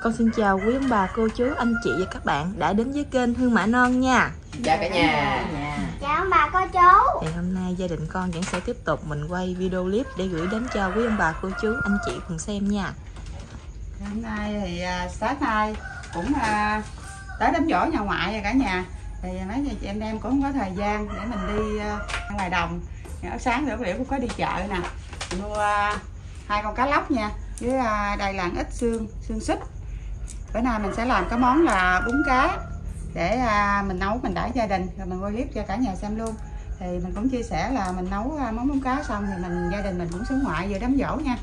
Con xin chào quý ông bà, cô chú, anh chị và các bạn đã đến với kênh Hương Mã Non nha. Chào cả nhà. Chào ông bà, cô chú. Thì hôm nay gia đình con vẫn sẽ tiếp tục mình quay video clip để gửi đến cho quý ông bà, cô chú, anh chị cùng xem nha. Hôm nay thì sáng nay cũng tới đám giỗ nhà ngoại rồi cả nhà. Thì mấy chị em cũng không có thời gian để mình đi ngoài đồng. Ở sáng rồi cũng có đi chợ nè, mua 2 con cá lóc nha, với đây là ít xương súp. Bữa nay mình sẽ làm cái món là bún cá để mình nấu, mình đãi gia đình rồi mình quay clip cho cả nhà xem luôn. Thì mình cũng chia sẻ là mình nấu món bún cá xong thì gia đình mình cũng xuống ngoại vừa đám giỗ nha.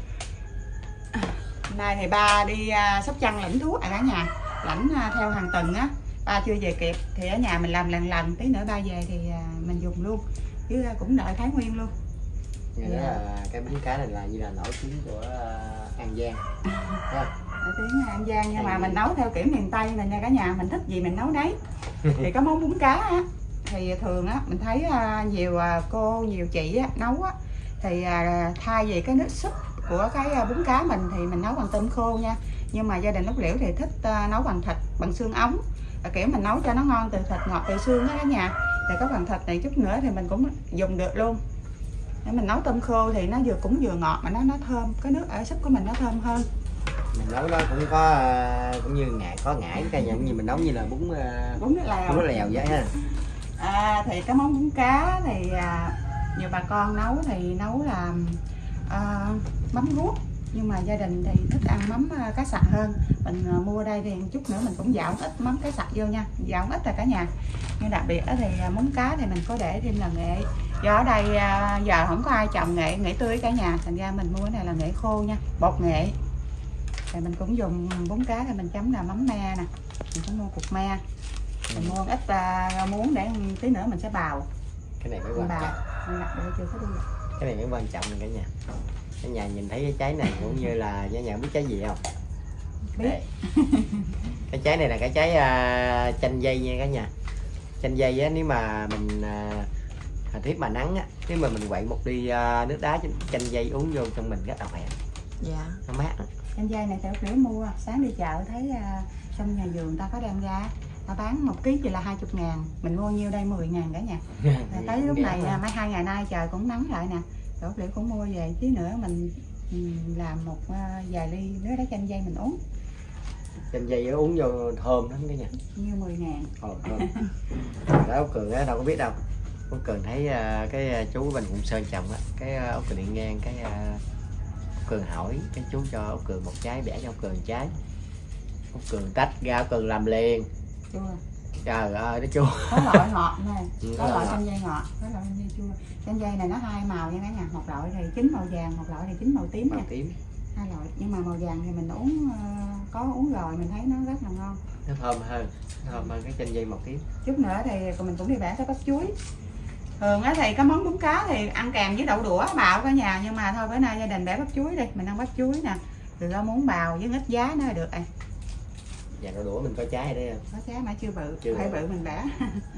Hôm nay thì ba đi Sóc Trăng lãnh thuốc cả nhà, lãnh theo hàng tuần á, ba chưa về kịp thì ở nhà mình làm lần tí nữa ba về thì mình dùng luôn, chứ cũng đợi Thái Nguyên luôn. Nghe nói là cái bún cá này là như là nổi tiếng của An Giang. Nổi tiếng An Giang, nhưng mà mình nấu theo kiểu miền Tây này nha cả nhà, mình thích gì mình nấu đấy. Thì có món bún cá á, thì thường á mình thấy nhiều cô, nhiều chị á, nấu á, thì thay vì cái nước súp của cái bún cá mình thì mình nấu bằng tôm khô nha. Nhưng mà gia đình Lúc Liễu thì thích nấu bằng thịt, bằng xương ống, kiểu mình nấu cho nó ngon từ thịt, ngọt từ xương đó cả nhà. Thì có bằng thịt này chút nữa thì mình cũng dùng được luôn. Để mình nấu tôm khô thì nó vừa ngọt mà nó thơm, cái nước ở súp của mình nó thơm hơn. Mình nấu nó cũng có cũng như có ngải cái giống như mình nấu như là bún nước lèo. Bún nước lèo vậy ha. Thì cái món bún cá thì nhiều bà con nấu thì nấu là mắm ruốc, nhưng mà gia đình thì thích ăn mắm cá sặc hơn. Mình mua đây thì chút nữa mình cũng dạo ít mắm cá sặc vô nha, dạo ít là cả nhà. Nhưng đặc biệt thì món cá thì mình có để thêm là nghệ. Do ở đây giờ không có ai trồng nghệ tươi cả nhà, thành ra mình mua cái này là nghệ khô nha, bột nghệ. Thì mình cũng dùng bún cá thì mình chấm là mắm me nè, mình cũng mua cục me, mình mua ít muỗng để tí nữa mình sẽ bào. Cái này mới quan trọng. Cái này mới quan trọng nè cả nhà. Cả nhà nhìn thấy cái trái này cũng như là cả nhà biết trái gì không? Biết. Cái trái này là cái trái chanh dây nha cả nhà. Chanh dây á, nếu mà mình thời tiết mà nắng á, nếu mà mình quậy một ly nước đá chanh dây uống vô trong mình rất là khỏe. Dạ. Nó mát. Chanh dây này theo Liễu mua, sáng đi chợ thấy trong nhà vườn ta có đem ra, ta bán 1 ký chỉ là 20.000, mình mua nhiêu đây 10.000 cả nhà. Tới lúc này mấy 2 ngày nay trời cũng nắng lại nè, rồi Liễu cũng mua về, tí nữa mình làm một vài ly nước đá chanh dây mình uống. Chanh dây uống vô thơm lắm cả nhà. Nhiêu 10.000. Thơm. Đó Út Cường á đâu có biết đâu. Út Cường thấy cái chú bên Hùng Sơn trồng á, cái Út Cường điện ngang cái Út Cường hỏi cái chú cho Út Cường một trái, bẻ cho Út Cường trái. Út Cường tách ra, Út Cường làm liền. Chua. Trời ơi nó chua. Có loại ngọt này, có loại chanh dây ngọt, có loại chanh dây chua. Chanh dây này nó 2 màu nha cả nhà, một loại thì chín màu vàng, một loại thì chín màu tím nha. 2 loại, nhưng mà màu vàng thì mình uống có uống rồi mình thấy nó rất là ngon. Nó thơm hơn cái chanh dây màu tím. Chút nữa thì mình cũng đi bẻ cái bắp chuối. Thường á thì cái món bún cá thì ăn kèm với đậu đũa bào cả nhà, nhưng mà thôi bữa nay gia đình bẻ bắp chuối đi, mình ăn bắp chuối nè. Rồi có muốn bào với ít giá nữa được rồi. Dạ đậu đũa mình có trái ở đây không? Có trái mà chưa bự, phải bự mình bẻ.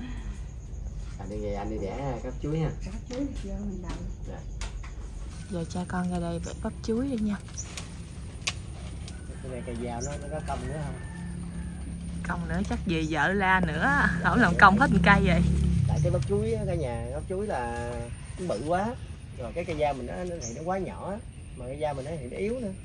Anh đi bẻ bắp chuối ha. Bắp chuối vô mình bào. Rồi. Giờ cha con ra đây bẻ bắp chuối đi nha. Cái này cây dao nó có công nữa không? Công nữa chắc về vợ la nữa, không làm công hết một cây vậy. Tại cái bắp chuối cả nhà, bắp chuối là nó bự quá, rồi cái cây dao mình nó quá nhỏ, mà cây dao mình thì nó yếu nữa.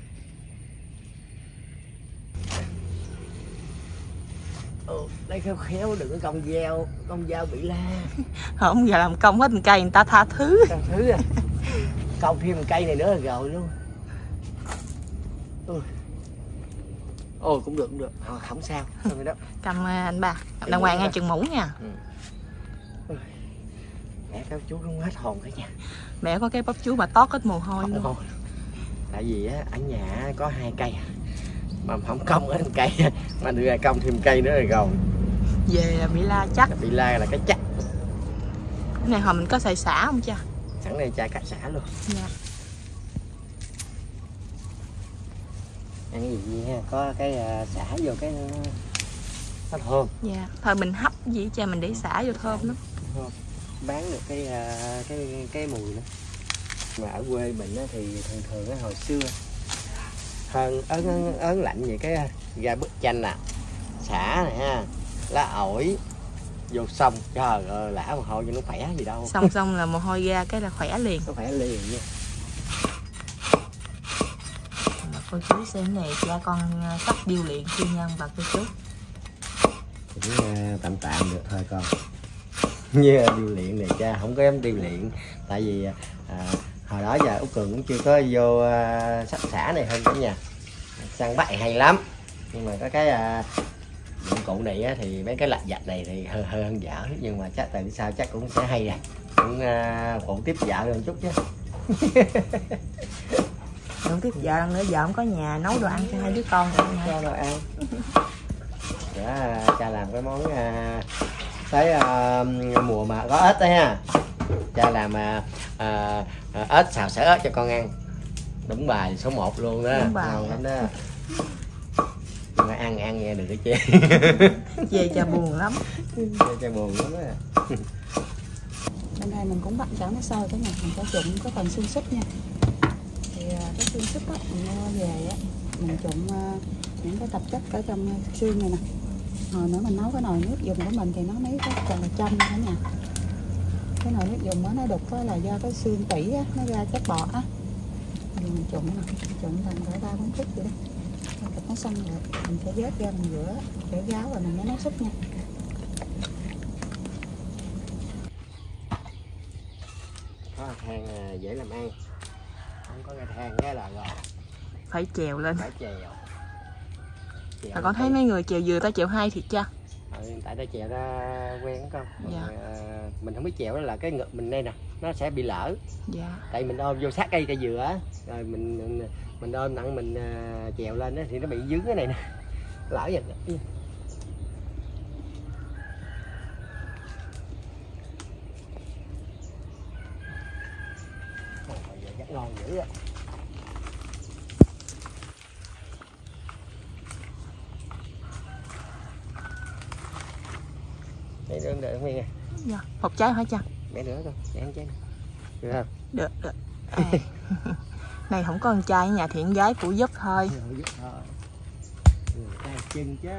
Đây khéo đừng có công dao bị la. Không giờ làm công hết một cây người ta tha thứ. Công thêm một cây này nữa là rồi luôn. Ôi cũng được không sao. Cầm anh ba, cầm đàng hoàng ngay chừng muỗng nha. Mẹ bắp chuối không hết hồn cả nhà. Mẹ có cái bắp chuối mà tót hết mồ hôi luôn. Tại vì á ở nhà có 2 cây mà không công hết một cây, mà đưa ra công thêm cây nữa rồi. Về là bị la chắc. Bị la là cái chắc. Cái này hồi mình có xài xả không cha? Sẵn này cha cắt xả luôn. Dạ. Ăn cái gì ha, có cái xả vô cái nó thơm. Dạ, thôi mình hấp gì cha, mình để xả vô thơm lắm. Bán được cái mùi nữa. Mà ở quê mình thì thường hồi xưa hơn ớn lạnh vậy cái ra bức chanh nè, xả này ha, lá ổi vô xong trời ơi lã mồ hôi cho nó khỏe gì đâu. Xong là mồ hôi ra cái là khỏe liền. Nó khỏe liền nha. Mà cô chú xem này cha con sắp điêu luyện chưa nha bà cô chú. Cũng tạm được thôi con. Như điêu luyện này cha không có dám điêu luyện, tại vì hồi đó giờ Út Cường cũng chưa có vô sắp xả này hơn cả nhà. Săn bắt hay lắm, nhưng mà có cái dụng cụ này á, thì mấy cái lặt vặt này thì hơi hơn dở, nhưng mà chắc từ sau chắc cũng sẽ hay rồi, cũng phụ tiếp vợ lên chút chứ. Không tiếp vợ nữa, vợ không có nhà nấu đồ ăn cho hai đứa con rồi nha. Cho đồ ăn. Để cha làm cái món tới mùa mà có ếch đấy ha, cha làm ếch xào xả ếch cho con ăn, đúng bài số 1 luôn đó, ngon lắm đó. Nhưng mà ăn nghe đừng có chê. Chê cha buồn lắm. Cha buồn lắm á. Bên đây mình cũng bắt chảo nó sôi cái này, mình có trụng có phần xương súp nha. Thì cái xương súp á mình mua về á, mình trụng những cái tạp chất ở trong xương này nè. Hồi nữa mình nấu cái nồi nước dùng của mình thì nó mấy cái còn là trong nữa nha. Cái nồi nước dùng đó nó đục á là do cái xương tủy á, nó ra chất bọt á. Thì mình trụng nè, trụng tầm cỡ 3-4 phút vậy đó. Nó xong rồi mình sẽ vớt ra mình rửa gáo rồi mình mới nấu súp nha. Có than dễ làm ăn, không có cái than cái là rồi Phải chèo lên. phải chèo. Mà con thấy mấy người chèo dừa ta chèo hay thiệt cha. Tại ta chèo ra quen đó con. Dạ. Mình không biết chèo đó là cái ngực mình đây nè, nó sẽ bị lỡ. Dạ. Tại mình ôm vô sát cây dừa á, rồi mình ôm nặng mình chèo lên đó thì nó bị dướng cái này nè, lỡ vậy. Rất ngon dữ á. Để đợi Nguyên nè. Dạ. Một trái hả cha? Để nữa thôi, để ăn trái này. Được không? Được. À. Này không có con trai ở nhà thì con gái phụ giúp thôi. Giúp thôi. Tay chân chứ.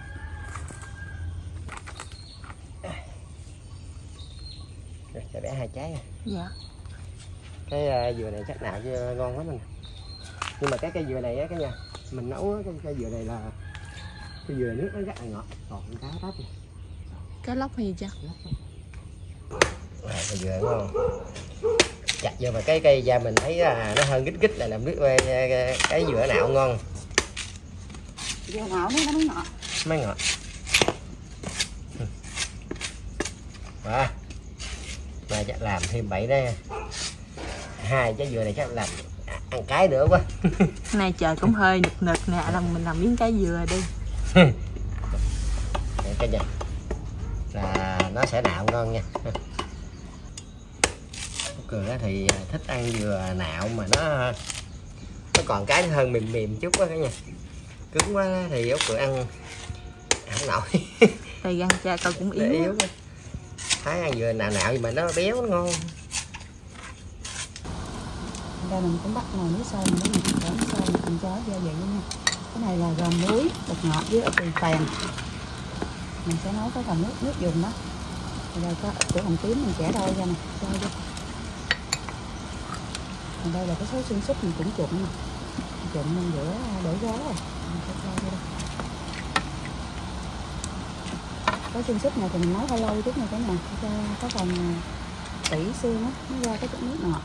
Rồi, cho để 2 trái nè. Dạ. Cái dừa này chắc nào chứ ngon lắm mình. Nhưng mà cái cây dừa này á cả nhà, mình nấu á, cái cây dừa này là cái dừa nước nó rất là ngọt, còn cá táp này. Cá lóc hay gì cha? Cây dừa ngon. Chặt vô mà cái cây da mình thấy nó hơi gít gít là làm nước cái dừa nào ngon. Dừa nào nó mới ngọt. Mới ngọt. Mà chắc làm thêm 7 đây. 2 trái dừa này chắc làm ăn cái nữa quá. Nay trời cũng hơi nực nực nè, mình làm miếng cái dừa đi. Cái nhà là nó sẽ nạo ngon nha. Cường thì thích ăn dừa nạo mà nó còn cái hơn mềm mềm chút quá cả nhà, cứng quá thì Út Cường ăn không nổi. Tay gan cha coi cũng yếu. Yếu quá. Thấy ăn dừa nạo nạo mà nó béo nó ngon. Đây mình cũng bắt nồi nước sôi mình để mình cho nước sôi mình cho gia vị nha. Cái này là gồm muối, bột ngọt với ớt bì phèn. Mình sẽ nấu cái phần nước dùng đó. Rồi có ít của hồng tím mình chẻ đôi ra nè, cho vô. Còn đây là cái số xương súp mình cũng trụng nè. Trụng mình rửa để gáo rồi. Mình sẽ cho vô đây. Cái xương súp này thì mình nấu hơi lâu chút nha cả nhà, cho có phần tỉ xương á, nó ra cái nước ngọt.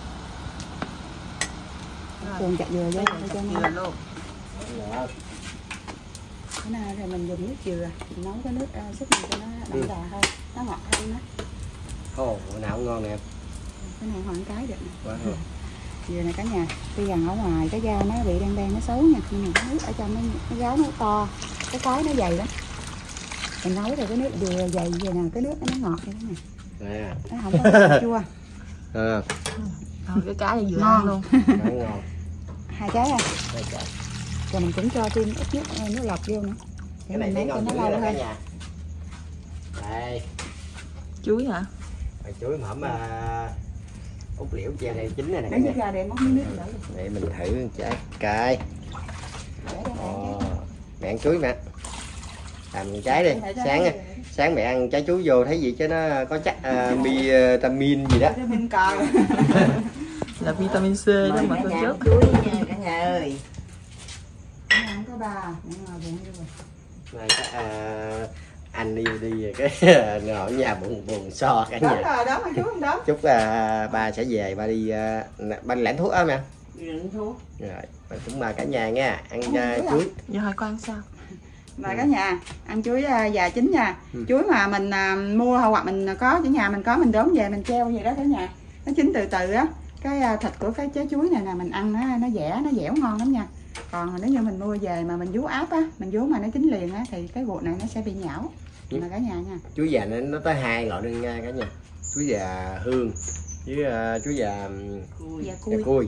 Thường chặt dừa vô cho ngon luôn. Cái này thì mình dùng nước dừa, mình nấu cái nước súp này cho nó đậm đà hơn, nó ngọt hơn đó. Ồ, nào cũng ngon nè. Cái này hoàn cái được nè. Dừa này cả nhà, tuy rằng ở ngoài cái da nó bị đen đen nó xấu nha, nhưng mà cái nước ở trong nó gáo nó to, cái nó dày lắm. Mình nấu rồi cái nước dừa dày vậy nè, cái nước nó ngọt như thế này. Nó không có chua. Cái cá này vừa ngon luôn. Ngon. 2 trái à? 2 trái. Rồi mình cũng cho thêm ít nước lọc vô nữa. Cái này thấy ngon nó lâu hơn. Đây. Chuối hả? Chuối mỏm Út Liễu treo này chín này nè. Lấy ra để móc miếng nước đỡ. Để mình thử trái cay. Mẹ ăn chuối mẹ. Làm trái đi. Sáng mẹ ăn trái chuối vô thấy gì chứ nó có chắc vitamin gì đó. Vitamin cờ. Là vitamin C đó mà cô chú. Chuối nha cả nhà ơi. Không có bà. Này anh đi rồi cái ở nhà buồn so cả nhà. Đó rồi đó mà chú không đó. Chúc ba sẽ về ba đi lãnh thuốc á mẹ. Lãnh thuốc. Rồi cũng mà cả nhà nha, ăn chuối. Giờ hỏi con ăn sao? Mà cả nhà ăn chuối già chín nha. Chuối mà mình mua hoặc mình có ở nhà mình có mình đốn về mình treo vậy đó cả nhà. Nó chín từ từ á. Cái thịt của cái trái chuối này nè mình ăn nó dẻo ngon lắm nha. Còn nếu như mình mua về mà mình vuốt áp á, mình vuốt mà nó chín liền á thì cái ruột này nó sẽ bị nhão. Mà cả nhà nha. Chuối già nó tới 2 loại đơn nha cả nhà. Chuối già hương với chuối già cui.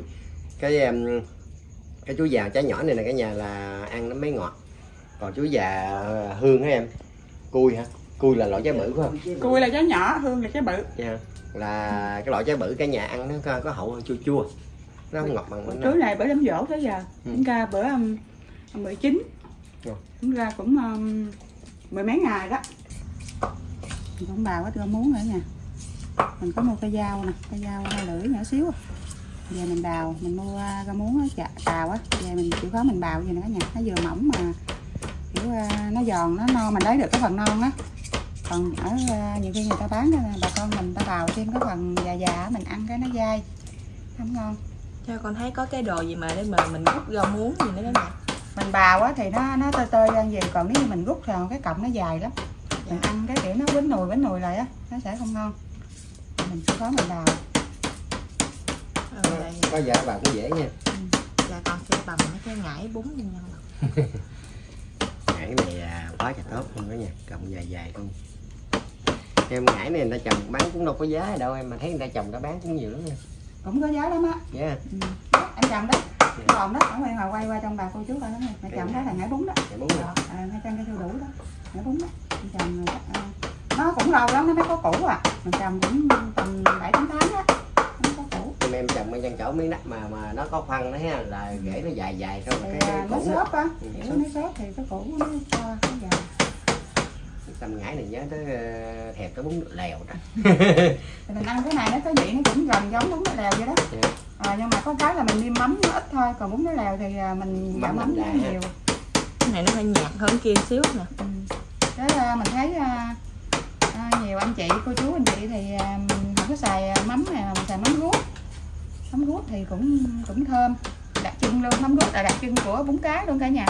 Cái chuối già trái nhỏ này nè cả nhà là ăn nó mới ngọt. Còn chuối già hương hả em? Cui hả? Cui là loại trái bự phải không? Cui là trái nhỏ, hương là trái bự. Yeah. Là cái loại trái bự cả nhà ăn nó có hậu hơn chua. Nó không ngọt bằng chuối này bữa đám dỗ tới giờ. Chúng ta bữa 19. Chúng ra cũng 10 mấy ngày đó. Mình cũng bào hết rau muống nữa nha. Mình có mua cây dao nè, cây dao 2 lưỡi nhỏ xíu. Về mình bào, mình mua rau muống xào á, về mình chịu khó mình bào vậy nữa nha. Nó vừa mỏng mà kiểu nó giòn, nó non, mình lấy được cái phần non á. Còn ở nhiều khi người ta bán bà con mình ta bào thêm cái phần già mình ăn cái nó dai, không ngon. Cho con thấy có cái đồ gì mà để mà mình rút rau muống gì nữa đó nè. Mình bào á thì nó tơi ăn gì, còn nếu như mình rút rồi cái cọng nó dài lắm. Mình ăn cái kiểu nó quýnh nùi lại á, nó sẽ không ngon. Mình chỉ có mình bào. Có dạ bào cũng dễ nha. Dạ con sẽ bầm mấy cái ngải bún như nhau. Ngải này quá trời tốt luôn đó nha, cọng dài luôn. Em ngải này người ta trồng bán cũng đâu có giá đâu em, mà thấy người ta trồng đã bán cũng nhiều lắm nha. Cũng có giá lắm á. Yeah. Anh chồng đó. Còn đó, ở ngoài quay qua trong bà cô chú coi đó nè. Mẹ chồng đó là ngải bún đó. Ngải bún đó. Ngay trên cái thu đủ đó. Ngải bún đó. Anh chồng nó cũng lâu lắm nó mới có củ à. Mình trồng cũng tầm 7-8 tháng á. Nó có củ. Em trồng bên chỗ miếng đất mà nó có khoăn đó ha, là rễ nó dài không cái nó củ xốp á. Kiểu nó xốp thì cái củ nó to nó dài. Tầm ngải này nhớ tới thèm cái bún lèo đó. Thì mình ăn cái này nó có vị nó cũng gần giống bún nước lèo vậy đó. Yeah. Nhưng mà có cái là mình nêm mắm nó ít thôi, còn bún nước lèo thì mình giảm mắm nó nhiều. Cái này nó hơi nhạt hơn kia xíu nè. Cái mình thấy nhiều anh chị cô chú anh chị thì không có xài mắm này, mình xài mắm ruốc. Mắm ruốc thì cũng thơm, đặc trưng luôn. Mắm ruốc là đặc trưng của bún cá luôn cả nhà.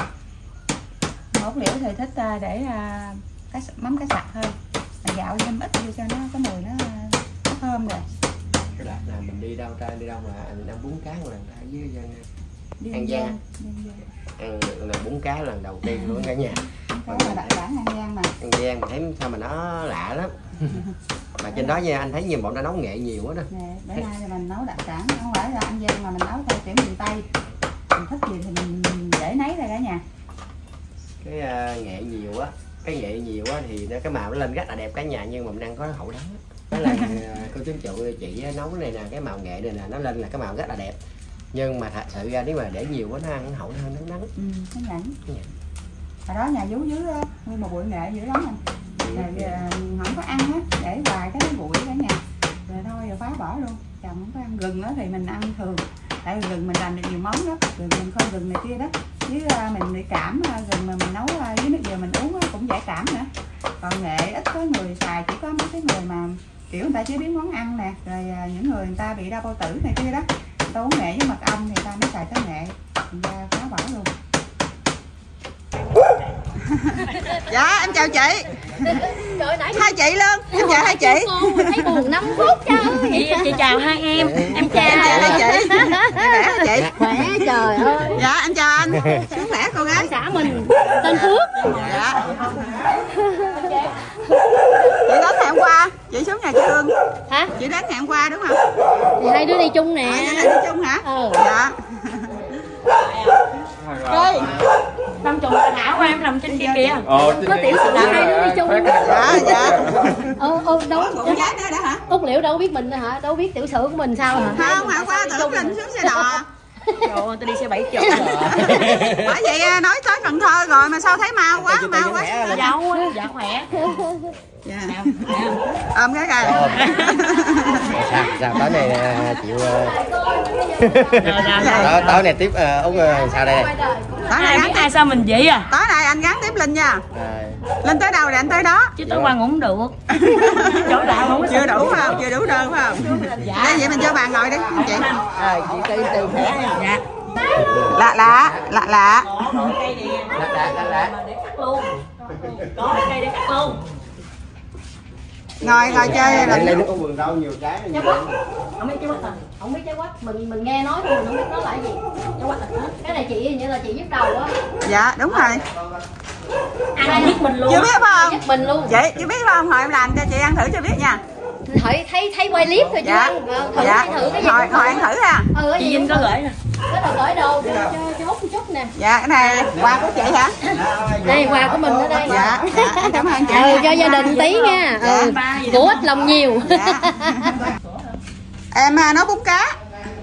Một liễu thì thích để mắm cá sặc hơn, mình gạo thêm ít vô cho nó có mùi nó thơm rồi. Cái đợt nào mình đi đâu mà mình ăn bún cá một lần ta với An Giang. Ăn là bún cá lần đầu tiên luôn cả nhà. Cái là đặc sản An Giang mà. An Giang mà thấy sao mà nó lạ lắm. Mà trên đó nha anh thấy nhiều bọn ta nấu nghệ nhiều quá đó. Bữa nay thì mình nấu đặc sản, không phải là An Giang mà mình nấu theo kiểu miền Tây. Mình thích gì thì mình để nấy ra cả nhà. Cái nghệ nhiều á, thì cái màu nó lên rất là đẹp cả nhà, nhưng mà mình ăn có hậu đắng. Đó là cô chú chị nấu này nè, cái màu nghệ này nè nó lên là cái màu rất là đẹp. Nhưng mà thật sự ra nếu mà để nhiều quá nó ăn hậu nó hơn nắng. Nó nhẵn. Hồi đó nhà dưới nguyên một bụi nghệ dữ lắm anh. Rồi không có ăn á, để hoài cái bụi cả nhà. Rồi thôi rồi phá bỏ luôn. Chồng không có ăn gừng á thì mình ăn thường. Tại vì gừng mình làm được nhiều món đó, gừng mình không gừng này kia đó. Với mình bị cảm gừng mà mình nấu với nước dừa mình uống cũng giải cảm nữa. Còn nghệ ít có người xài, chỉ có mấy cái người mà kiểu người ta chế biến món ăn nè, rồi những người ta bị đau bao tử này kia đó, người ta uống nghệ với mật ong thì người ta mới xài cái nghệ, người ta phá bỏ luôn. Dạ em chào chị. Hai chị luôn, em chào hai chị. Thấy buồn 5 phút chứ. Chị chào hai em. Em chào hai chị. Khỏe hả chị? Khỏe trời ơi. Dạ em chào anh. Xuống khỏe cô gái. Xã mình tên Phước. Dạ. Chị đến ngày hôm qua, chị xuống nhà chị Hương. Hả? Chị đến ngày hôm qua đúng không? Thì hai đứa đi chung nè. Hai đứa đi chung hả? Dạ. Ơi. Năm chục Thảo của em nằm trên kia kìa. Có tiểu sự là hai đứa đi chung. Dạ dạ. Đâu con gái đó hả? Út Liễu đâu biết mình hả? Đâu biết tiểu sử của mình sao hả? Không, hôm qua tưởng mình xuống xe đò. Rồi tôi đi xe 70 rồi. Bởi vậy nói tới Cần Thơ rồi mà sao thấy mau quá, mau quá. Dâu á, dạ khỏe. Dạ. Ôm cái coi. Sao tối này chịu tối này tiếp Út sao đây? Tối này biết ai sao mình vậy à? Tối nay anh gắn tiếp Linh nha. Linh tới đâu thì anh tới đó. Chứ tối qua ngủ không được. Chỗ đạo không chưa đủ không? Chưa đủ đơn phải không? Đây vậy mình cho bà ngồi đi anh chị. Chị từ khỏe nha. Dạ. Lạ. Cây nè. Lạ. Để cắt luôn. Có cây để cắt luôn. Ngồi chơi là lên có vườn rau nhiều trái. Không biết trái quýt à? Không biết trái quýt, mình nghe nói thôi, mình không biết nó là gì. Trái quýt à? Cái này chị như là chị giúp đầu á. Dạ đúng rồi. Ăn biết mình luôn. Chưa biết không? Giúp mình luôn. Chị chưa biết không? Hồi em làm cho chị ăn thử cho biết nha. Thấy quay clip thôi chứ. Dạ. Thử cái gì. Hồi ăn thử ha. Chị Vinh có gửi nè. Cái đầu gửi đồ cho hút một chút nè. Dạ cái này quà của chị hả? Đây quà của mình ở đây. Dạ. Cảm ơn chị. Cho gia đình tí nha. Của ít lòng nhiều. Dạ. Em nấu bún cá.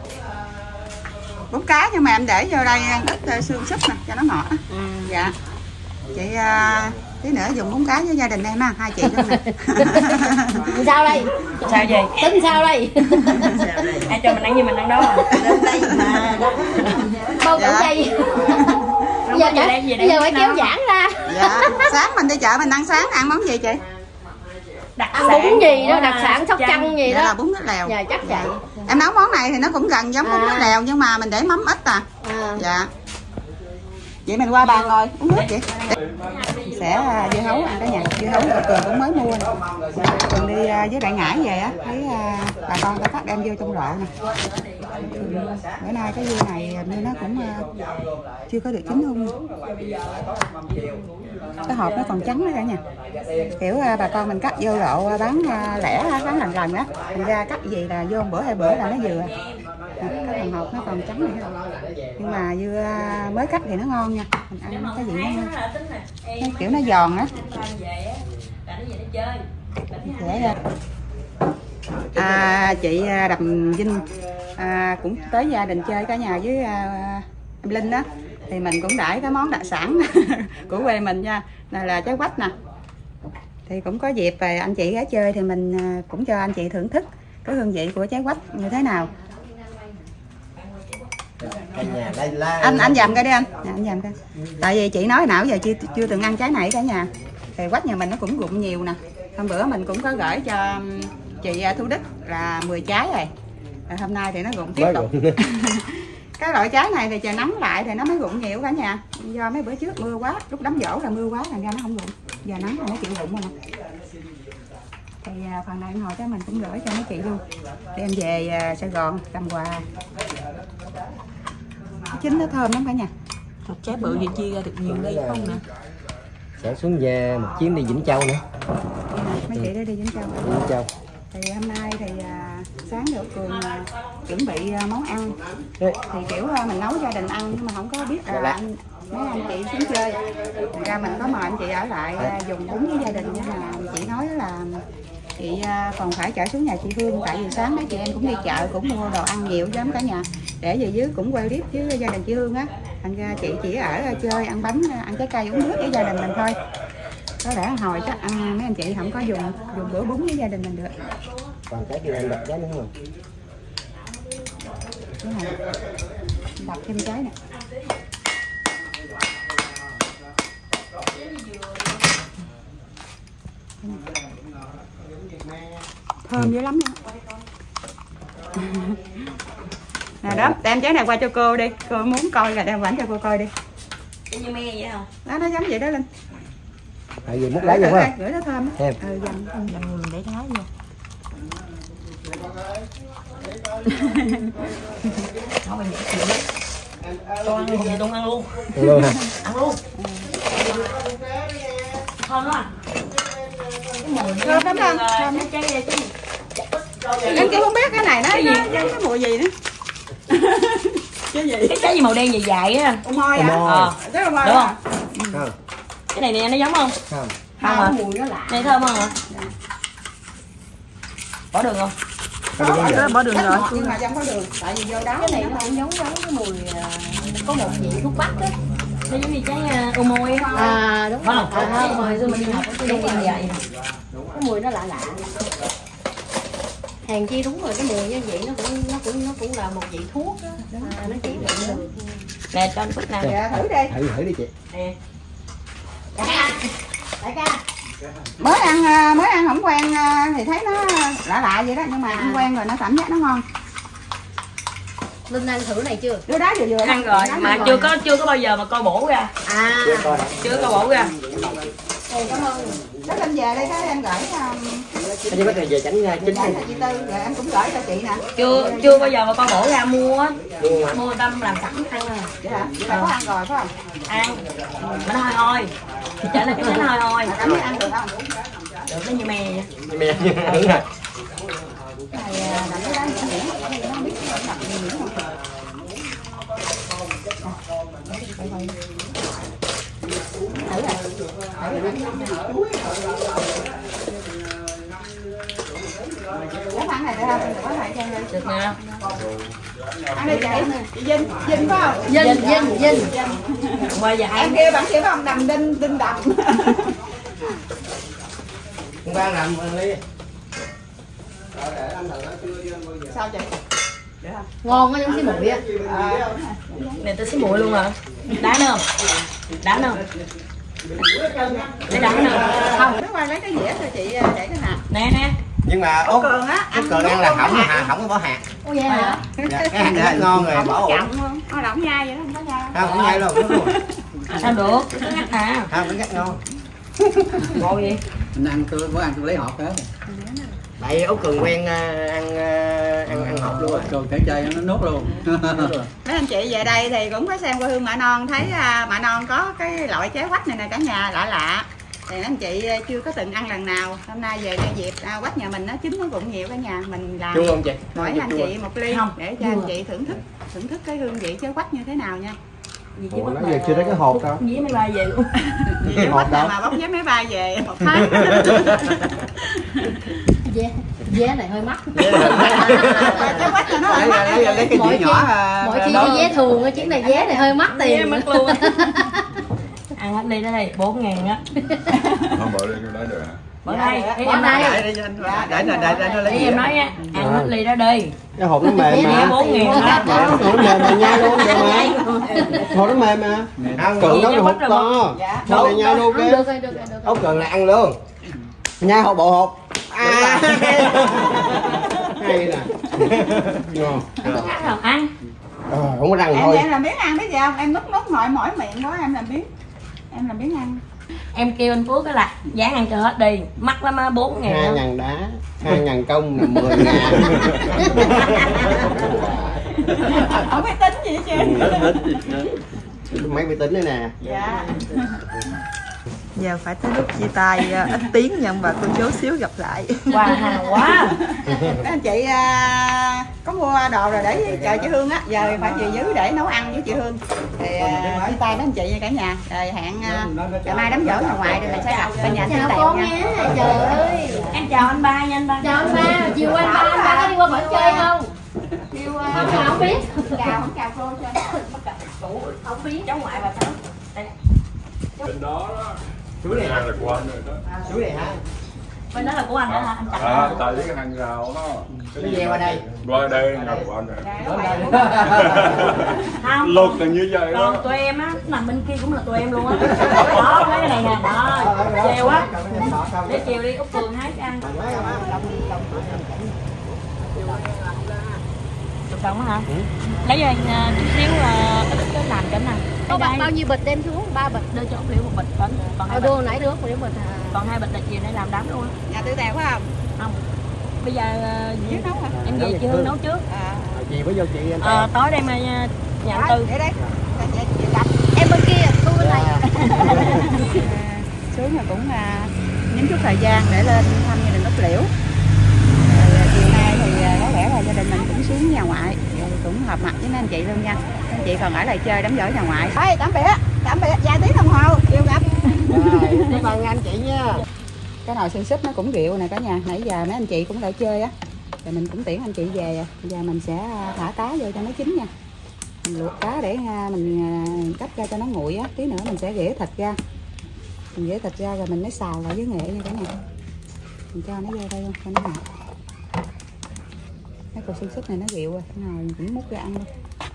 Bún cá nhưng mà em để vô đây ít xương súp nè cho nó ngọt. Dạ. Chị tí nữa dùng bún cá với gia đình em ha, hai chị luôn nè. Sao đây? Sao vậy? Tính sao đây? Ai cho mình ăn gì mình ăn đó. Bao củ dây. Giờ phải kéo giãn ra. Dạ. Sáng mình đi chợ mình ăn sáng ăn món gì chị? Ăn bún gì đó, đặc sản Sóc Trăng gì đó. Là bún nước lèo. Dạ chắc vậy. Em nấu món này thì nó cũng gần giống bún nước lèo nhưng mà mình để mắm ít à. Dạ. Vậy mình qua bàn ngồi uống nước chị. Sẽ dưa hấu ăn cả nhà. Dưa hấu Cường cũng mới mua nè. Cường đi với Đại Ngãi về á, thấy bà con ta cắt đem vô trong rộ nè. Bữa nay cái dưa này như nó cũng chưa có được chín không. Cái hộp nó còn trắng đó cả nhà. Kiểu bà con mình cắt vô rộ bán lẻ bán lần á. Thành ra cắt gì là vô một bữa hai bữa là nó vừa. Cái phần hộp nó còn trắng này nhưng mà dưa mới cắt thì nó ngon nha, mình ăn cái gì nó kiểu nó giòn á. Chị Đầm Vinh cũng tới gia đình chơi cả nhà với em Linh đó thì mình cũng đãi cái món đặc sản của quê mình nha, này là trái quýt nè. Thì cũng có dịp về anh chị ghé chơi thì mình cũng cho anh chị thưởng thức cái hương vị của trái quýt như thế nào. Anh dầm cái đi anh. Anh dầm cái. Tại vì chị nói nào giờ chưa từng ăn trái này cả nhà. Thì quýt nhà mình nó cũng rụng nhiều nè. Hôm bữa mình cũng có gửi cho chị Thu Đức là 10 trái rồi. Hôm nay thì nó rụng tiếp tục. Cái loại trái này thì trời nắng lại thì nó mới rụng nhiều cả nhà. Do mấy bữa trước mưa quá, lúc đám giỗ là mưa quá thành ra nó không rụng. Giờ nắng thì nó chịu rụng rồi nè. Thì phần này hồi chắc mình cũng gửi cho mấy chị luôn. Đem về Sài Gòn cầm quà. Chín nó thơm lắm cả nhà. Một trái bự thì chia ra được nhiều đây không nè. Sẽ xuống về một chuyến đi Vĩnh Châu nữa. Mấy chị đó đi Vĩnh Châu. Vĩnh Châu. Thì hôm nay thì sáng được Cường chuẩn bị món ăn. Thì kiểu mình nấu gia đình ăn nhưng mà không có biết mấy anh chị xuống chơi. Thành ra mình có mời anh chị ở lại dùng bún với gia đình nhưng mà chị nói là chị còn phải chở xuống nhà chị Hương tại vì sáng mấy chị em cũng đi chợ cũng mua đồ ăn nhiều lắm cả nhà để về dưới cũng quay clip với gia đình chị Hương á. Thành ra chị chỉ ở chơi ăn bánh ăn trái cây uống nước với gia đình mình thôi. Có lẽ hồi chắc mấy anh chị không có dùng bữa bún với gia đình mình được. Còn cái kia em đập trái nữa không? Cái này đập thêm trái nè. Thơm dữ lắm luôn. Nè đó, đem trái này qua cho cô đi. Cô muốn coi là đem ảnh cho cô coi đi. Như me vậy không? Đó, nó giống vậy đó Linh. Tại vì múc lá vô phải không? Gửi nó thơm. Thêm. Dầm mình để cái lá vô. Tôi ăn luôn, tôi ăn luôn. Ăn luôn hả? Ăn luôn. Thơm lắm à? Thơm lắm không? Thơm. Em cũng không biết cái này nó cái mùi gì nữa. Cái gì? Cái trái gì màu đen dài dài á. Ô môi à? Cái ô môi đúng à? Không. Cái này nè nó giống không? Không. Không hả? Mùi nó lạ. Này thơm không hả? Bỏ đường không? Cái đó bỏ đường rồi. Nhưng mà không có đường, tại vì vô đó Cái này nó cũng giống cái mùi có một vị thuốc bắc á. Nó giống như trái ô môi. À đúng rồi. Hồi xưa mình đi học ở cái vậy. Cái mùi nó lạ lạ. Hàng chi đúng rồi, cái mùi như vậy nó cũng là một vị thuốc đó. Nó chỉ bệnh được. Nè cho anh Phúc nè. Dạ thử đi. Thử đi chị. Nè. Đại ca. Mới ăn không quen thì thấy nó lạ lạ vậy đó, nhưng mà ăn quen rồi nó cảm giác nó ngon. Linh ăn thử này chưa? Đứa đó vừa ăn rồi mà chưa có bao giờ mà coi bổ ra. À. Chưa coi bổ ra. Cảm ơn. Đó Linh về đây cái em gửi anh bắt về tránh chính chị Tư, rồi em cũng gửi cho chị nè. Chưa bao giờ mà coi bổ ra mua á. Mua Tâm làm sẵn ăn rồi. Vậy hả? Chị phải có ăn rồi phải không? Ăn. Mà nó hôi. Thì trả lời cái nó hôi. Cảm thấy ăn được không? Được nó như mè vậy. mẹ đúng rồi. Này làm cái đó nó không biết nó đập gì nữa không? Thử rồi. Dám ăn này được không? Có lại cho em. Được nè. Ăn đi chị Vinh phải không? Vinh. Qua giờ Em kêu bạn kêu không đầm đinh đầm. Không ăn làm ly. Sao chị? Được không? Ngon á, giống xí muội á. Này tôi xí muội luôn rồi. Đá nữa không? Đá nữa không? Để đá nữa. Không, nó qua lấy cái dĩa cho chị để cái hạt. Nè. Nhưng mà Út Cường á, Út Cường ăn là không có bỏ hạt. Ủa vậy hả? Dạ, cái hạt này ngon rồi bỏ ổn. Nó đọng nhai vậy đó, không có nhai. Không có nhai luôn. Sao được? Nó ngắt à. Không, nó rất ngon. Ngon vậy? Mình ăn tôi lấy hộp đó. Tại Út Cường quen ăn hộp luôn rồi. Rồi cái chơi nó nốt luôn. Mấy anh chị về đây thì cũng có xem quê hương Mạ Non, thấy Mạ Non có cái loại trái quách này nè cả nhà, lạ lạ. Thì mấy anh chị chưa có từng ăn lần nào. Hôm nay về đây dịp quách nhà mình nó trứng nó cũng nhiều cả nhà, mình làm Chua không chị? mỗi anh chị một ly Không. để cho anh chị thưởng thức cái hương vị trái quách như thế nào nha. Gì chứ Ủa, nói giờ chưa thấy cái hộp đâu. Với máy bay về luôn. Vì Hộp đâu? mà bóc vé máy bay về một tháng. Vé này hơi mắc. Trái quách là nó hơi mắc. Lấy cái Mỗi dĩa nhỏ. Mỗi khi đi vé thường á, chuyến này vé này hơi mắc Vé tiền. mắc luôn. Ăn hết ly đó đây 4.000 á. Không bỏ lên cái đó được hả? Bỏ đây. Bỏ đây. Để nó lấy Để em nói á, ăn hết ly đó đi. Cái hộp nó mềm Vé mà. 4.000 đó. Hộp nó mềm mà nhai luôn được mà. Hộp nó mềm mà. Cường nấu hộp to. Hộp này nhai luôn cái. Được rồi. Út Cường là ăn luôn. Nhai hộp bộ hộp. Hay nè. Ngon. Ăn. Không có răng Em thôi. em làm biếng ăn biết gì không? Em nút mỏi miệng quá em làm biếng. Em làm biếng ăn. Em kêu anh Phước cái là dán ăn cho hết đi, mắc lắm á 4.000. 2.000 đá, 2.000 công là 10.000. Không biết tính gì hết trơn. Mấy máy tính đây nè. Dạ. Giờ phải tới lúc chia tay ít tiếng nha ông bà cô chú, xíu gặp lại. Wow, hàng quá. Mấy anh chị có mua đồ rồi để chờ chị Hương á, giờ phải về dưới để nấu ăn với chị Hương. Thì chia tay mấy anh chị nha cả nhà. Rồi hẹn ngày mai đám giỗ nhà ngoại rồi mình sẽ gặp bên nhà chị Chào Tèo con nha. nha. Trời ơi. Em chào anh ba nha anh ba. Chào anh ba. Chiều anh ba có đi qua bển chơi không? Không biết. Chào không chào cô cho. Không biết. Cháu ngoại bà Sáu. Bên đó đó. Chú này hả? Là của anh rồi đó. Chú này hả? Bên đó là của anh đó hả? Anh chặt. Tại cái hàng rào đó. Nó về qua đây. Qua đây là của anh rồi. Không. Lột là như vậy đó. Còn tụi em á, nằm bên kia cũng là tụi em luôn á. Đó, mấy cái này nè, đó, treo á. Để chiều đi, Út Cường hái cho ăn. Chục đồng á hả? Lấy cho anh chút xíu ít cái làm cho anh nè. Có bao nhiêu bịch đem xuống? 3 bịch. Đưa cho Út Liễu một bịch bánh. Còn hai Đưa bịch. nãy được một bịch. Còn 2 bịch là chiều nay làm đám luôn á. Nhà Tư Tèo phải không? Không. Bây giờ Trước nấu hả? em về chị Hương nấu trước. Gì với vô chị em. Tối đem nhà anh Tư. Để đây. Chị gặp. Em bên kia, tôi bên này. Xuống là cũng nhắm chút thời gian để lên thăm gia đình Út Liễu. Rồi, chiều nay thì có lẽ là gia đình mình cũng xuống nhà ngoại, rồi cũng họp mặt với mấy anh chị luôn nha. Anh chị còn ở lại chơi đám giỗ nhà ngoại. Thôi tạm biệt, vài tiếng đồng hồ chiều gặp. Rồi, cảm ơn anh chị nha. Cái nồi xương súp nó cũng rượu nè cả nhà, nãy giờ mấy anh chị cũng lại chơi á. Rồi mình cũng tiễn anh chị về. Bây giờ mình sẽ thả cá vô cho nó chín nha. Mình luộc cá để mình cắt ra cho nó nguội á. Tí nữa mình sẽ ghĩa thịt ra. Mình ghĩa thịt ra rồi mình mới xào lại với nghệ nha cả nhà. Mình cho nó vô đây luôn cho nó ngọt. Cái cục xương súp này nó dịu rồi, cái nào mình cũng múc ra ăn luôn.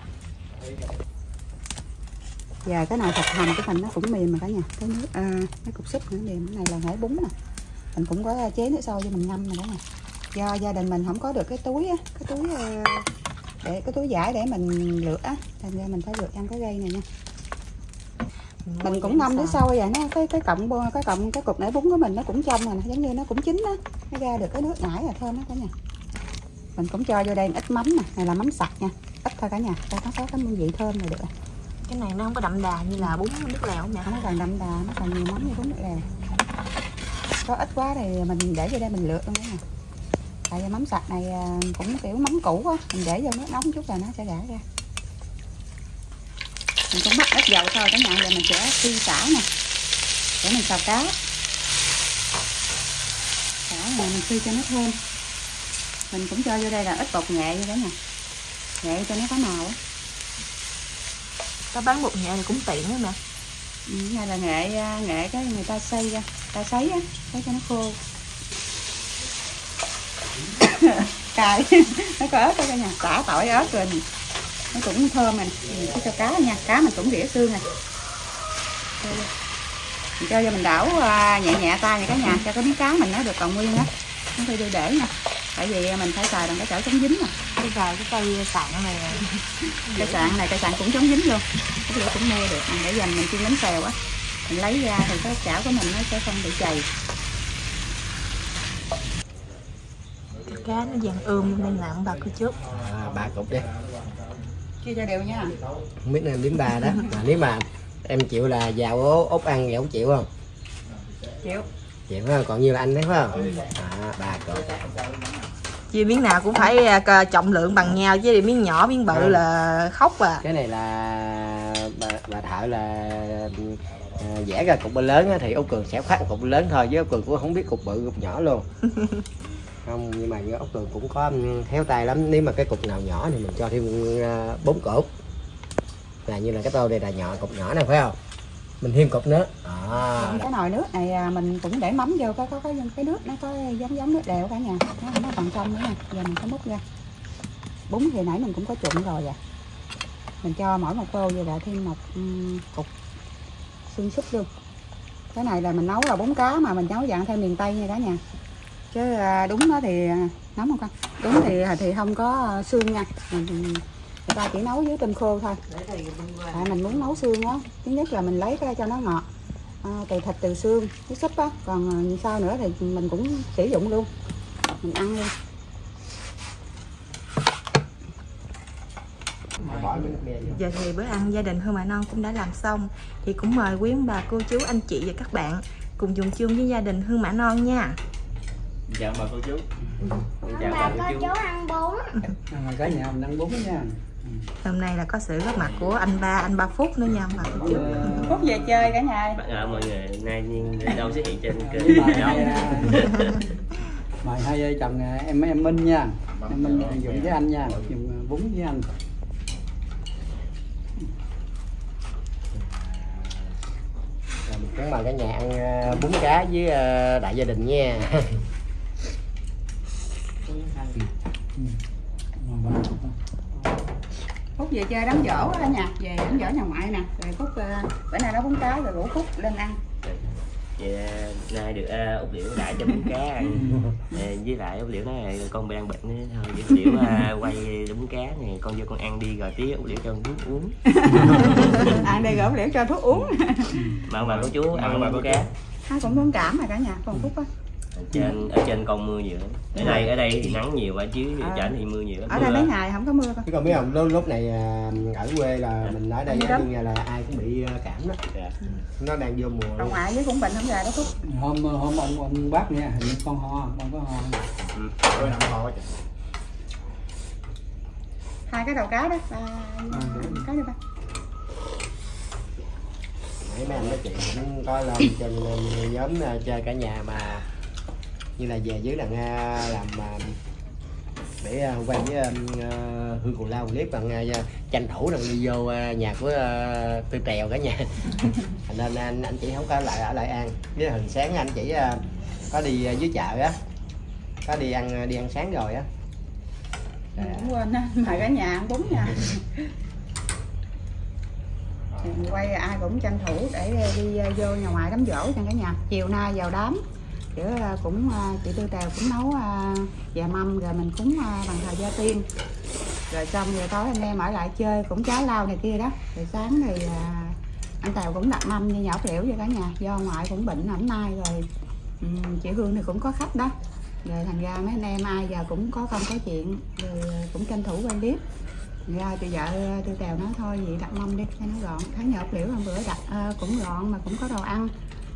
Và cái nồi thịt hầm của mình nó cũng mềm mà cả nhà. Cái nước cái cục súp nó mềm. Cái này là hổ bún nè. Mình cũng có chế nước sôi cho mình ngâm nè cả nhà. Do gia đình mình không có được cái túi á, cái túi vải để mình lượt á, thành ra mình phải lượt ăn cái dây này nha. Mình cũng ngâm nước sôi vậy nó cái cục nãy bún của mình nó cũng trong rồi, giống như nó cũng chín á, nó ra được cái nước nãy là thơm đó cả nhà. Mình cũng cho vô đây ít mắm nè, này là mắm sặc nha, ít thôi cả nhà, cho nó có cái mùi vị thơm rồi được. Cái này nó không có đậm đà như là bún nước lèo nè. Không còn đậm đà, nó còn nhiều mắm như bún nước lèo. Có ít quá thì mình để vô đây mình lượt luôn đó nè. Tại vì mắm sặc này cũng kiểu mắm cũ á, mình để vô nước nóng chút rồi nó sẽ rã ra. Mình cũng mắc ít dầu thôi cả nhà, giờ mình sẽ phi xả nè để mình xào cá. Xả này mình phi cho nó thơm. Mình cũng cho vô đây là ít bột nghệ vô đó nè, nghệ cho nó có màu á. Có bán bột nghệ thì cũng tiện đó mẹ. Này là nghệ cái người ta xay ra, ta sấy á, sấy cho nó khô. Cay nó có ớt đó cả nhà, xả tỏi ớt rồi nó cũng thơm. Mình cứ cho cá nha, cá mình cũng rỉa xương này. Mình cho vô mình đảo nhẹ nhẹ tay nha cả nhà, cho cái miếng cá mình nó được còn nguyên á, nó phải đưa để nha. Tại vì mình phải xài bằng cái chảo chống dính nè. Bây giờ cái cây sạn này cây sạn cũng chống dính luôn, cái lửa cũng mua được. Để dành mình chiên bánh xèo á, mình lấy ra thì cái chảo của mình nó sẽ không bị chày. Cá nó vàng nên làm bà cứ trước. Ba cục đi. Chia cho đều nha. Không biết nên đếm ba đó. Nếu mà em chịu là vào ốp ăn vậy không chịu không? Chịu. Chịu phải không? Còn như là anh đấy phải không? Ba cục. Chia miếng nào cũng phải trọng lượng bằng nhau chứ miếng nhỏ miếng bự là khóc à. Cái này là bà Thợ là vẽ ra cục lớn á, thì Út Cường sẽ phát cục lớn thôi, chứ Út Cường cũng không biết cục bự cục nhỏ luôn. Không, nhưng mà Út Cường cũng có khéo tay lắm. Nếu mà cái cục nào nhỏ thì mình cho thêm 4 cục. Là như là cái tô đây là nhỏ, cục nhỏ này phải không? Mình thêm cục nữa. Cái nồi nước này mình cũng để mắm vô, có cái nước nó có giống nước lèo cả nhà, nó còn trong nữa nè. Giờ mình có múc ra. Bún thì nãy mình cũng có trụng rồi à. Mình cho mỗi một tô vô lại thêm một cục xương súp luôn. Cái này là mình nấu là bún cá mà mình nấu dạng theo miền Tây nha cả nhà. Chứ đúng đó thì nấu không con? Đúng thì không có xương nha. Người ta chỉ nấu với tinh khô thôi. Tại mình muốn nấu xương đó. Thứ nhất là mình lấy ra cho nó ngọt. Từ thịt từ xương, cái súp á. Còn sau nữa thì mình cũng sử dụng luôn. Mình ăn luôn. Giờ thì bữa ăn gia đình Hương Mạ Non cũng đã làm xong. Thì cũng mời quý ông bà, cô chú, anh chị và các bạn cùng dùng chung với gia đình Hương Mạ Non nha. Chào bà cô chú. Chào bà cô chú ăn bún. Cả nhà mình ăn bún nha. Hôm nay là có sự góp mặt của anh ba Phúc nữa nha bà cô chú. Phúc về chơi cả nhà. Mọi người nay nhiên đâu xuất hiện trên kênh Mời hai vợ chồng em Minh nha. Em Minh dùng với anh nha, dùng bún với anh. Mình cũng mời cả nhà ăn bún cá với đại gia đình nha. Phúc về chơi đám giỗ cả nhà, về đám giỗ nhà ngoại nè. Rồi Phúc bữa nay nấu bún cá rồi rủ Phúc lên ăn. Vậy nay được Út Liễu đãi cho bún cá ăn. Với lại Út Liễu nói con bị đang bệnh thôi, Út Liễu quay bún cá này, con vô con ăn đi rồi tí Út Liễu cho thuốc uống. Ăn đi rồi Út Liễu cho thuốc uống. Mà ông bà cô chú ăn bún cá. Hai cũng muốn cảm mà cả nhà, còn Phúc á. Ở trên con mưa nhiều lắm. Ở đây thì nắng nhiều quá chứ trển thì mưa nhiều lắm. Ở đây mấy ngày không có mưa con. Chứ còn biết không, lúc này ở quê là mình ở đây ở nhà là ai cũng bị cảm đó. Nó đang vô mùa. Ông ngoại với cũng bệnh không ra đó Phúc. Hôm ông bác nha, hình như con ho, con có ho. Hai cái đầu cá đó, cái đi ba. Mấy anh mấy chị cũng có lên trên nhóm chơi cả nhà mà như là về dưới đằng làm để quay với Hương Cù Lao clip bằng tranh thủ rồi đi vô nhà của Tư Tèo cả nhà. Nên anh chị không có lại ở lại ăn. Với hồi sáng anh chỉ có đi dưới chợ á, có đi ăn sáng rồi á. Cũng quên á, mời cả nhà ăn bún nha. Quay ai cũng tranh thủ để đi vô nhà ngoại đám dỗ cho cả nhà. Chiều nay vào đám, kiểu cũng chị Tư Tèo cũng nấu dạ mâm rồi mình cúng bằng thờ gia tiên. Rồi xong rồi tối anh em ở lại chơi cũng cháo lau này kia đó. Rồi sáng thì anh Tèo cũng đặt mâm như nhỏ liễu cho cả nhà. Do ngoại cũng bệnh hôm nay rồi chị Hương thì cũng có khách đó. Rồi thành ra mấy anh em ai giờ cũng có công có chuyện, rồi cũng tranh thủ quay clip. Ra chị vợ Tư Tèo nói thôi vậy đặt mâm đi cho nó gọn. Thấy nhà ốc liễu hôm bữa đặt cũng gọn mà cũng có đồ ăn.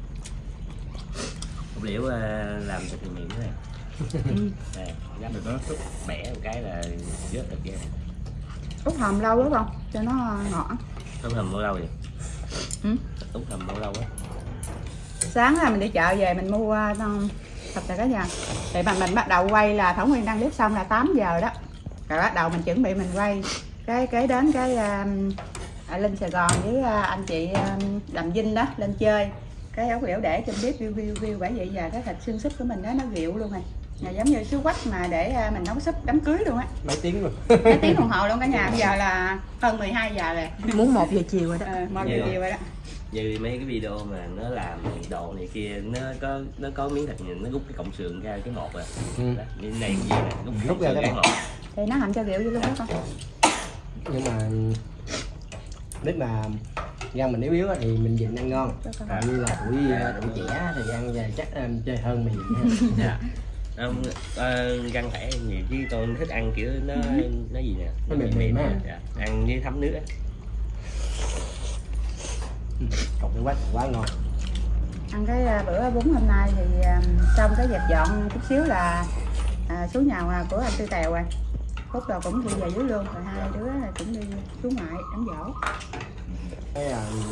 Ốc liễu làm thịt miệng thế này. Đây, gắp được nó xúc bẻ một cái là rớt thịt ra. Út hầm lâu đúng không? Cho nó ngọt. Út hầm bao lâu vậy? Út hầm bao lâu á? Sáng là mình đi chợ về mình mua thịt rồi cả nhà. Thì mình bắt đầu quay là Thảo Nguyên đăng clip xong là 8 giờ đó. Rồi bắt đầu mình chuẩn bị mình quay cái kế đến cái lên Sài Gòn với anh chị Đầm Vinh đó lên chơi. Cái ốc liễu để trên bếp view bởi vậy giờ cái thịt xương súp của mình đó nó rượu luôn này. Giống như sứ quách mà để mình nấu súp đám cưới luôn á. Mấy tiếng luôn. Mấy tiếng đồng hồ luôn cả nhà. Bây giờ là hơn 12 giờ rồi. Muốn 1 giờ chiều rồi đó. 1 giờ chiều rồi đó. Như mấy cái video mà nó làm đồ này kia nó có miếng thịt nhìn nó rút cái cọng sườn ra cái một rồi. Đó, như này gì nè, rút ra cái một. Thì nó hầm cho rượu vô luôn đó con. Nhưng mà nếu mà rau mình yếu thì mình nhìn ăn ngon. Như là tuổi trẻ thì ăn chắc chơi hơn mình. Dạ. Răng khỏe nhiều chứ tôi thích ăn kiểu nó gì nè, nó mềm á. Dạ. Ăn như thấm nước á. Cọng cái quá ngon. Ăn cái bữa bún hôm nay thì xong cái dẹp dọn chút xíu là xuống nhà của anh Tư Tèo rồi. Phúc rồi cũng đi về dưới luôn, rồi hai đứa là cũng đi xuống ngoại đám dỗ. Cái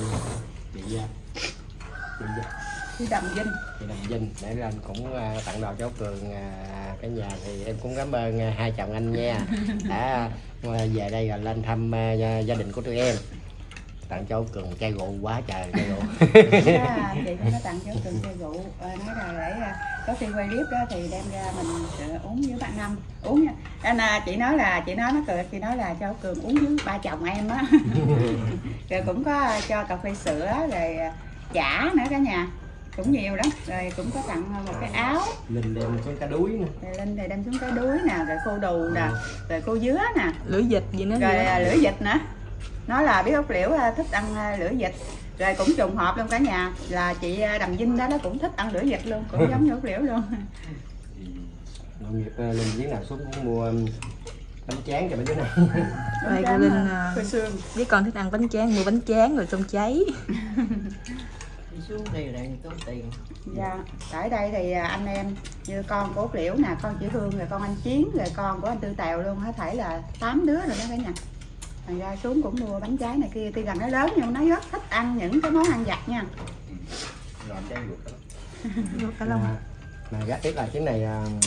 Đi Đầm Vinh. Chị Đầm Vinh để anh cũng tặng đồ cho Cường cả nhà, thì em cũng cảm ơn hai chồng anh nha đã về đây rồi lên thăm gia đình của tụi em. Tặng cho Cường chai rượu quá trời chai rượu. Chị nó tặng cho Cường chai rượu, nói là để có khi quay clip đó thì đem ra mình uống với bạn Năm uống nha. Anh chị nói nó cười, chị nói là cho Cường uống với ba chồng em á. Rồi cũng có cho cà phê sữa rồi chả nữa cả nhà, cũng nhiều lắm. Rồi cũng có tặng một cái áo. Linh đem xuống cá đuối nè. Rồi Linh thì đem xuống cá đuối nè, rồi khô đù nè, rồi khô dứa nè, Lưỡi vịt gì nữa. Rồi lưỡi vịt nữa. Nó là biết ốc liễu thích ăn lưỡi vịt. Rồi cũng trùng hợp luôn cả nhà là chị Đầm Vinh đó nó cũng thích ăn lưỡi vịt luôn, cũng giống như ốc liễu luôn. Nội nghiệp Linh chuyến nào xuống cũng mua bánh tráng cho mấy đứa này. Đây cô Linh với con thích ăn bánh tráng, mua bánh tráng rồi xong cháy. Đi xuống đây rồi tốn tiền. Dạ, tại đây thì anh em như con của ốc liễu nè, con chị Hương, rồi con anh Chiến, rồi con của anh Tư Tèo luôn, hết thảy là 8 đứa rồi đó cả nhà. Thành ra xuống cũng mua bánh trái này kia, tuy rằng nó lớn nhưng nó rất thích ăn những cái món ăn vặt nha. Làm trái Vô cá lông. Mà gác tiếp là chuyến này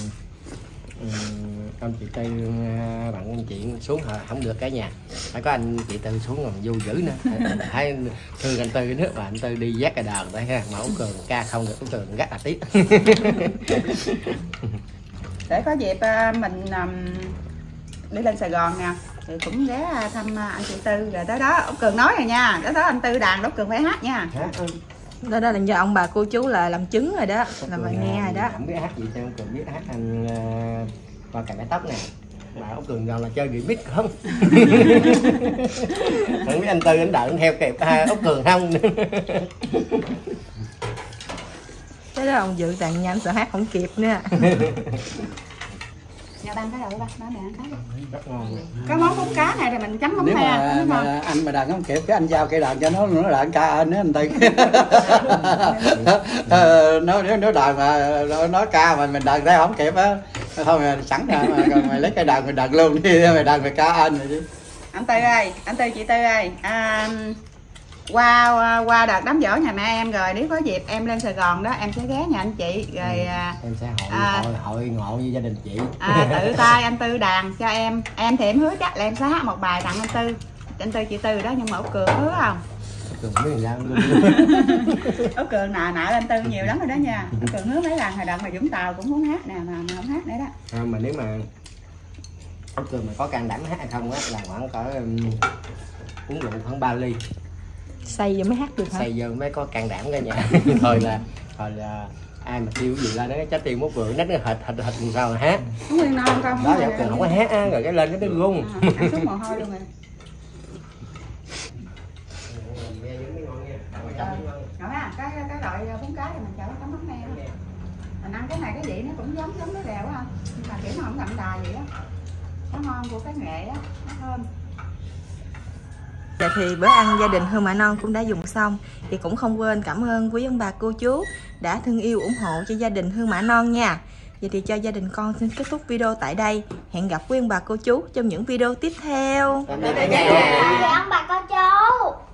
anh chị Tư bạn anh chị xuống không được cả nhà, phải có anh chị Tư xuống còn vô dữ nữa. Thấy thương anh Tư cái nước mà anh Tư đi vác cái đờn đấy ha, mà Út Cường ca không được, Út Cường gác là tiếp. Để có dịp mình đi lên Sài Gòn nè thì cũng ghé thăm anh chị Tư, rồi tới đó Út Cường nói rồi nha, tới đó anh Tư đàn Út Cường phải hát nha. Đó là do ông bà cô chú là làm chứng rồi đó, làm bài nghe rồi đó. Không biết hát gì sao Út Cường biết hát anh qua cài cái tóc nè. Mà Út Cường nào là chơi remix không? Không biết anh Tư anh đợi theo kịp Út Cường không? Thế đó ông dự tàn nhanh sợ hát không kịp nữa. Nhà ban cái đầu ba, má mẹ ăn cái. Rất ngon. Cái món bún cá này thì mình chấm mắm nếu me. mà anh mà đàn không kịp cái anh giao cây đàn cho nó đàn ca anh á anh Tư. Nếu đàn mà nó ca mà mình đàn ra không kịp á, thôi mà sẵn ra mày lấy cây đàn mình đàn luôn đi, mày đàn mày ca anh rồi chứ. Anh Tư ơi, anh Tư chị Tư ơi, qua đợt đám giỗ nhà mẹ em rồi nếu có dịp em lên Sài Gòn đó em sẽ ghé nhà anh chị rồi em sẽ hội ngộ với gia đình chị. Tự tay anh Tư đàn cho em thì em hứa chắc là em sẽ hát một bài tặng anh Tư chị Tư đó, nhưng mà Út Cường hứa không? Cường biết làm sao luôn. Út Cường nợ anh Tư nhiều lắm rồi đó nha. Út Cường hứa mấy lần hồi đợt mà Vũng Tàu cũng muốn hát nè mà không hát nữa đó. Mà nếu mà Út Cường mà có can đảm hát hay không á là khoảng có uống rượu khoảng 3 ly. Say giờ mới hát được hả? Say giờ mới có can đảm cả nhà. Thôi là ai mà tiêu gì lên đó trái tim Út Cường nách nó hệt làm sao mà hát. Không nguyên non không? Đó giờ Út Cường không có hát á, rồi cái lên cái rung. Ăn xuống mồ hôi luôn rồi. Cái loại bún cá thì mình chở tấm mắm neo. Mình ăn cái này cái vị nó cũng giống nước đèo á, nhưng mà kiểu nó không đậm đà vậy á. Nó ngon của cái nghệ á, nó thơm. Dạ thì bữa ăn gia đình Hương Mạ Non cũng đã dùng xong, thì cũng không quên cảm ơn quý ông bà cô chú đã thương yêu ủng hộ cho gia đình Hương Mạ Non nha. Vậy thì cho gia đình con xin kết thúc video tại đây. Hẹn gặp quý ông bà cô chú trong những video tiếp theo. Ông bà cô chú.